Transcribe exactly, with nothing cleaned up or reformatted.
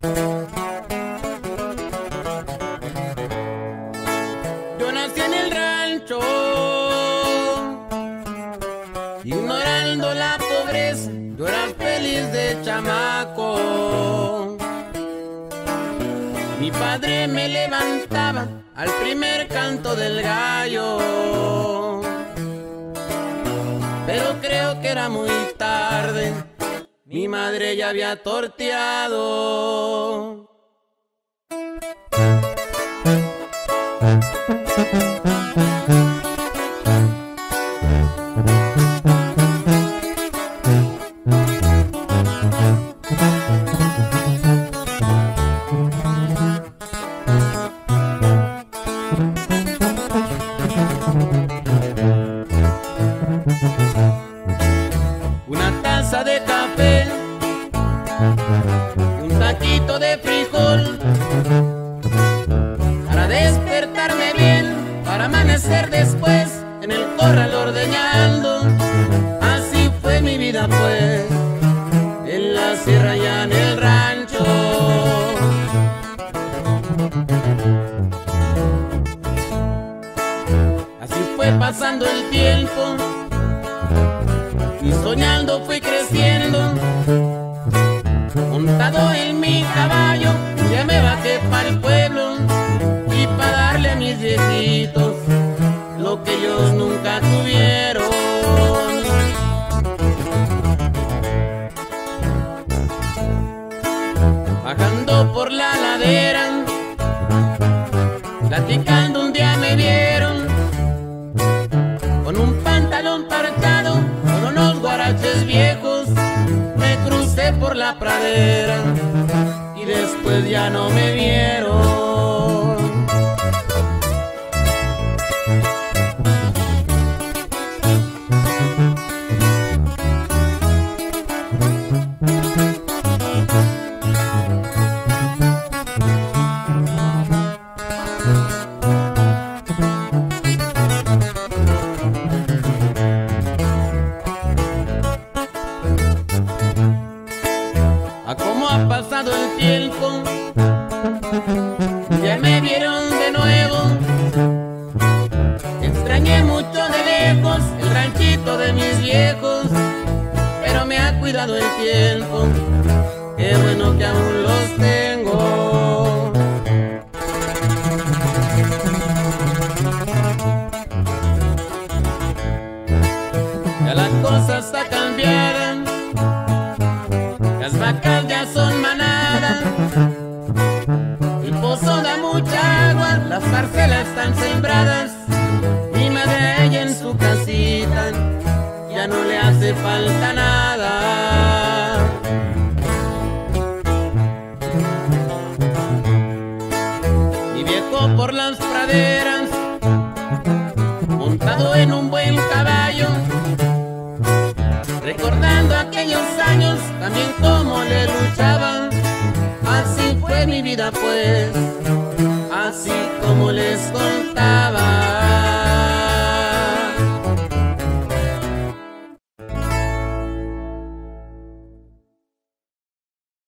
Yo nací en el rancho, ignorando la pobreza, yo era feliz de chamaco. Mi padre me levantaba al primer canto del gallo, pero creo que era muy tarde, mi madre ya había torteado. Una taza de café, un taquito de frijol, para despertarme bien, para amanecer después en el corral ordeñando. Así fue mi vida pues, en la sierra y en el rancho. Así fue pasando el tiempo y soñando fui creciendo. Montado en mi caballo, ya me bajé para el pueblo y para darle a mis viejitos lo que ellos nunca tuvieron. Bajando por la ladera, platicando un día me vieron con un pantalón parchado, con unos guaraches viejos. Me crucé por la pradera y después ya no me vieron. A cómo ha pasado el tiempo, ya me vieron de nuevo. Extrañé mucho de lejos el ranchito de mis viejos, pero me ha cuidado el tiempo, qué bueno que aún los tengo. Ya la cosa está cambiada, las vacas ya son manada, el pozo da mucha agua, las parcelas están sembradas. Mi madre ella en su casita, ya no le hace falta nada. Mi viejo por las praderas, montado en un buen caballo, recordando aquellos años, también como le luchaban. Así fue mi vida pues, así como les contaba.